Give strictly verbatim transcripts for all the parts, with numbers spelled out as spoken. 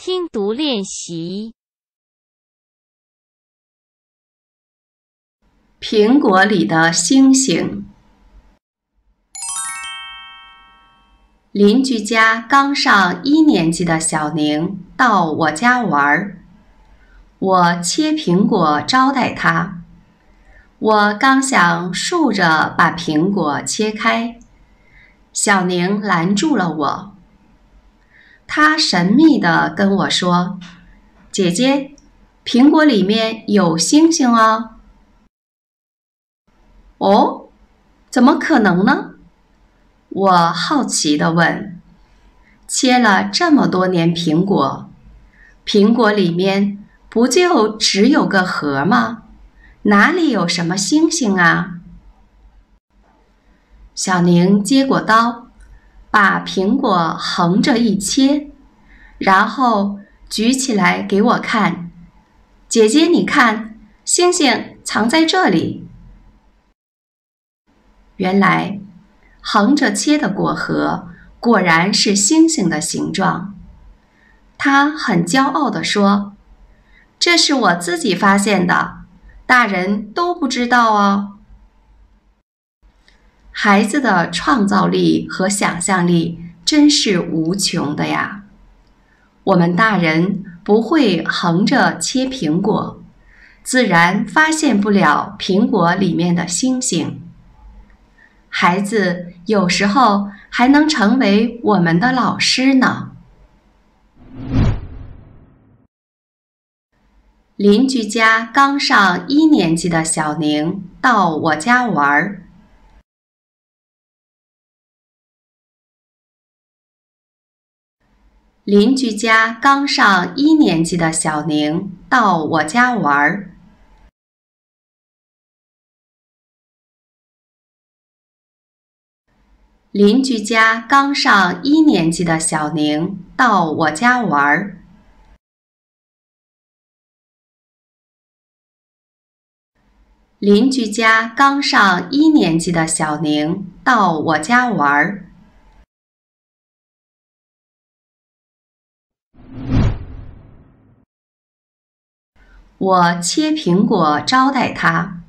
听读练习。 苹果里的星星。邻居家刚上一年级的小宁到我家玩儿，我切苹果招待他。我刚想竖着把苹果切开，小宁拦住了我。他神秘地跟我说：“姐姐，苹果里面有星星哦。”哦，怎么可能呢？我好奇地问。切了这么多年苹果，苹果里面不就只有个核吗？哪里有什么星星啊？小宁接过刀，把苹果横着一切，然后举起来给我看。姐姐，你看，星星藏在这里。原来，横着切的果核果然是星星的形状。他很骄傲地说：“这是我自己发现的，大人都不知道哦。”孩子的创造力和想象力真是无穷的呀！我们大人不会横着切苹果，自然发现不了苹果里面的星星。孩子有时候还能成为我们的老师呢。邻居家刚上一年级的小宁到我家玩儿。邻居家刚上一年级的小宁到我家玩儿。邻居家刚上一年级的小宁到我家玩儿。邻居家刚上一年级的小宁到我家玩儿。我切苹果招待他。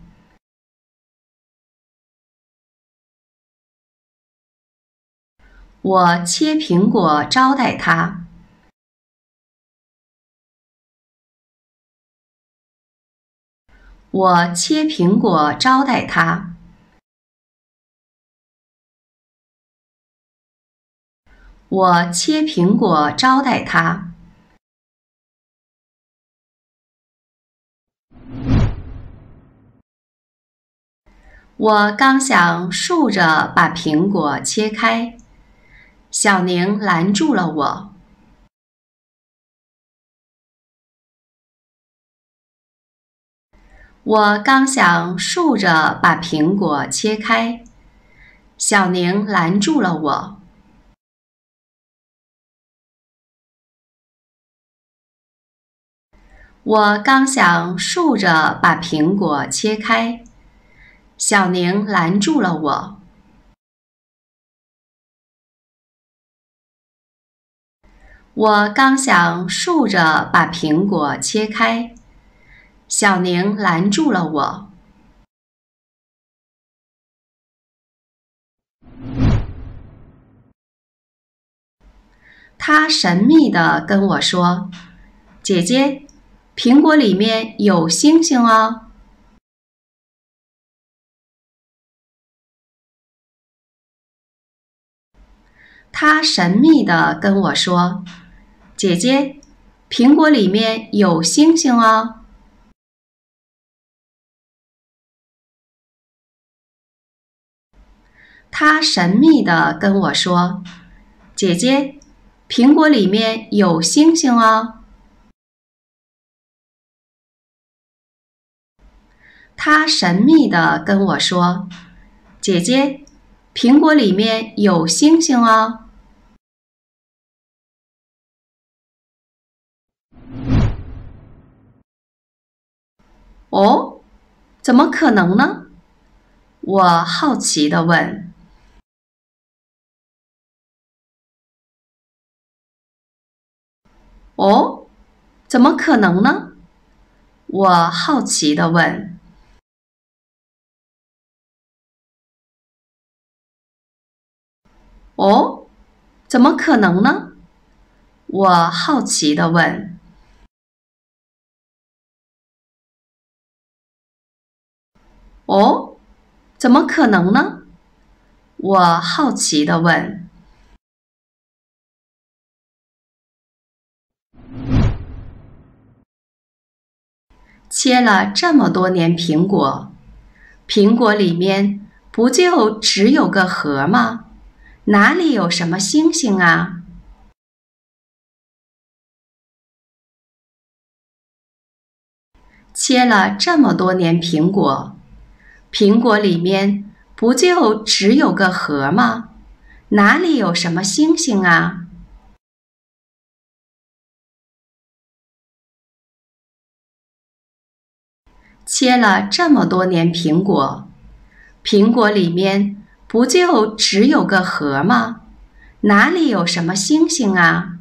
我切苹果招待他。我切苹果招待他。我切苹果招待他。我刚想竖着把苹果切开，小宁拦住了我。我刚想竖着把苹果切开，小宁拦住了我。我刚想竖着把苹果切开，小宁拦住了我。我刚想竖着把苹果切开，小宁拦住了我。他神秘地跟我说：“姐姐，苹果里面有星星哦。”他神秘地跟我说：“姐姐，苹果里面有星星哦。”他神秘地跟我说：“姐姐，苹果里面有星星哦。”他神秘地跟我说：“姐姐，苹果里面有星星哦。”哦，怎么可能呢？我好奇地问。 哦，怎么可能呢？我好奇地问。哦，怎么可能呢？我好奇地问。哦，怎么可能呢？我好奇地问。切了这么多年苹果，苹果里面不就只有个核吗？哪里有什么星星啊？切了这么多年苹果，苹果里面不就只有个核吗？哪里有什么星星啊？切了这么多年苹果，苹果里面不就只有个核吗？哪里有什么星星啊？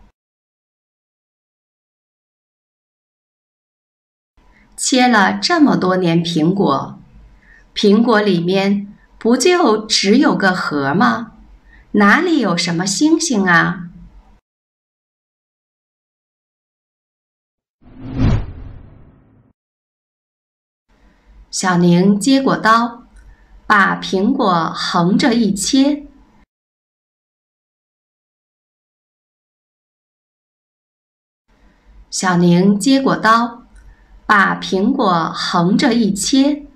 切了这么多年苹果，苹果里面不就只有个核吗？哪里有什么星星啊？小宁接过刀，把苹果横着一切。小宁接过刀，把苹果横着一切。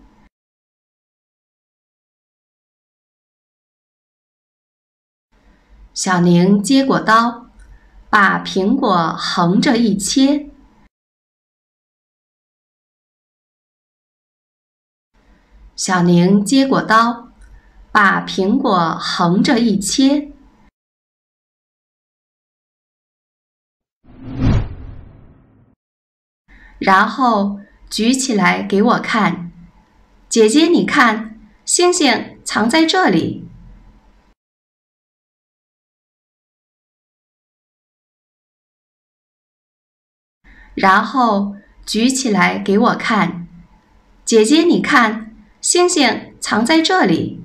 小宁接过刀，把苹果横着一切。小宁接过刀，把苹果横着一切。然后举起来给我看，姐姐你看，星星藏在这里。然后举起来给我看，姐姐你看，星星藏在这里。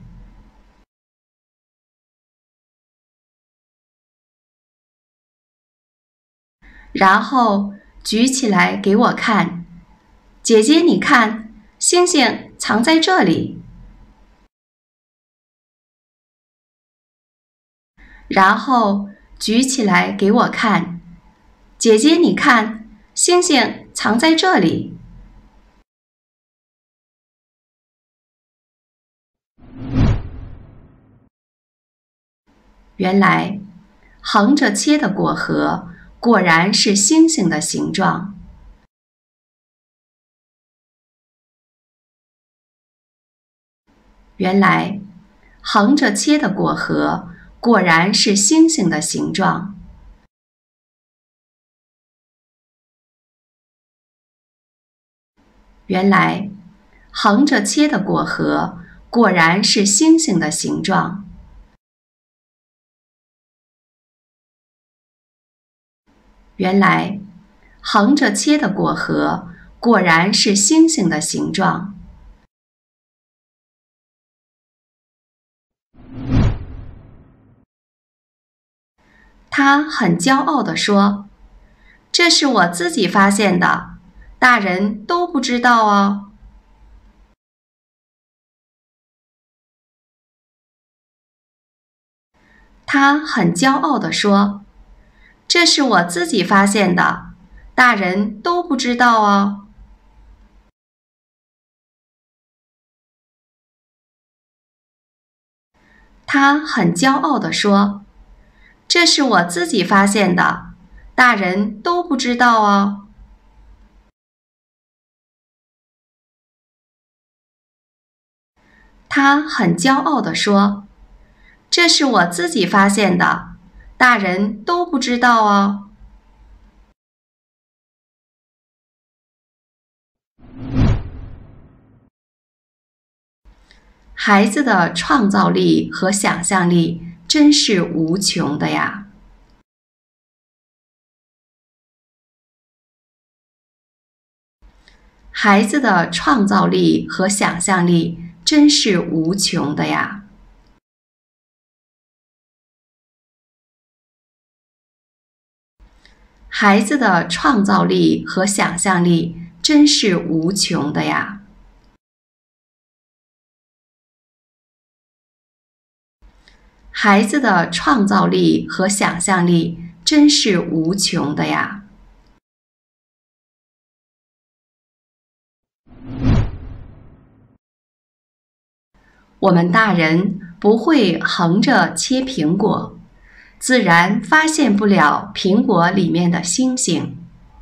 然后举起来给我看，姐姐你看，星星藏在这里。然后举起来给我看，姐姐你看，星星藏在这里。原来横着切的果核果然是星星的形状。原来横着切的果核果然是星星的形状。原来横着切的果核果然是星星的形状。原来横着切的果核果然是星星的形状。他很骄傲地说：“这是我自己发现的，大人都不知道哦。”他很骄傲地说：“这是我自己发现的，大人都不知道哦。”他很骄傲地说：“这是我自己发现的，大人都不知道哦。”他很骄傲地说：“这是我自己发现的，大人都不知道哦。”孩子的创造力和想象力真是无穷的呀。 孩子的创造力和想象力真是无穷的呀！孩子的创造力和想象力真是无穷的呀！孩子的创造力和想象力真是无穷的呀！我们大人不会横着切苹果，自然发现不了苹果里面的星星。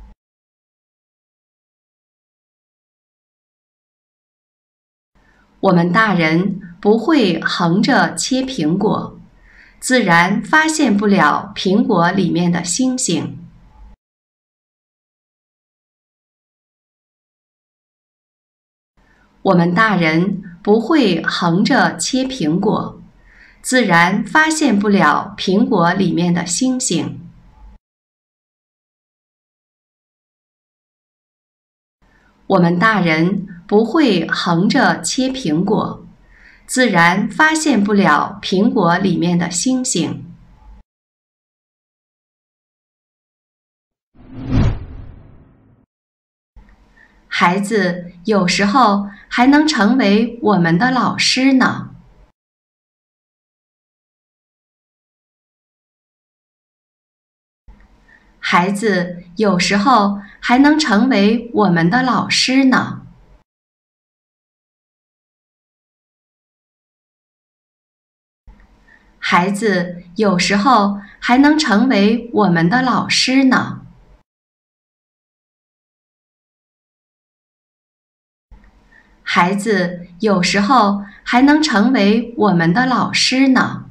我们大人不会横着切苹果，自然发现不了苹果里面的星星。我们大人不会横着切苹果，自然发现不了苹果里面的星星。我们大人不会横着切苹果，自然发现不了苹果里面的星星。孩子有时候还能成为我们的老师呢。孩子有时候还能成为我们的老师呢。孩子有时候还能成为我们的老师呢。孩子有时候还能成为我们的老师呢。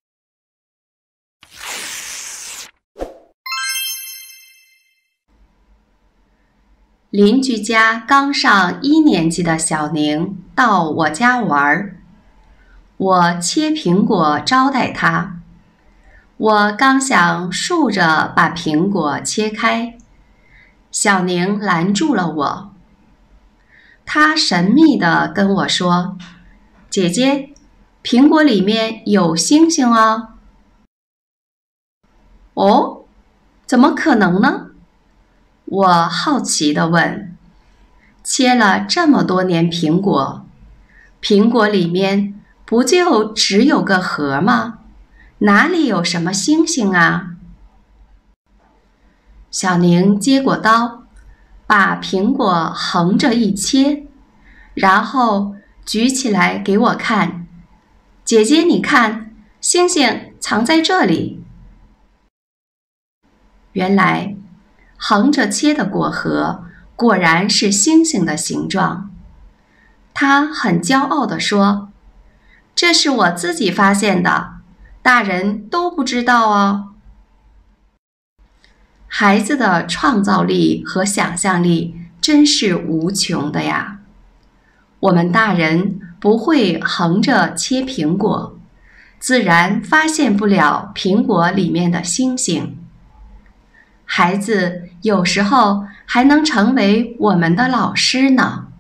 邻居家刚上一年级的小宁到我家玩，我切苹果招待他。我刚想竖着把苹果切开，小宁拦住了我。他神秘地跟我说：“姐姐，苹果里面有星星哦。”哦，怎么可能呢？我好奇地问。切了这么多年苹果，苹果里面不就只有个核吗？哪里有什么星星啊？小宁接过刀，把苹果横着一切，然后举起来给我看。姐姐，你看，星星藏在这里。原来，横着切的果核果然是星星的形状。他很骄傲地说：“这是我自己发现的，大人都不知道哦。”孩子的创造力和想象力真是无穷的呀！我们大人不会横着切苹果，自然发现不了苹果里面的星星。孩子有时候还能成为我们的老师呢。